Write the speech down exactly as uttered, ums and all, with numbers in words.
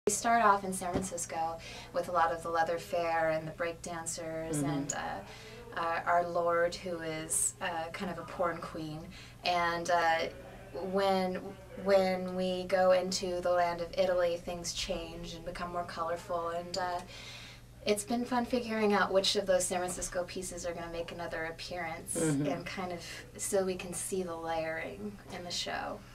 We start off in San Francisco with a lot of the leather fair and the break dancers mm-hmm. and uh, uh, our Lord, who is uh, kind of a porn queen. And uh, when when we go into the land of Italy, things change and become more colorful. And uh, it's been fun figuring out which of those San Francisco pieces are going to make another appearance, mm-hmm. and kind of so we can see the layering in the show.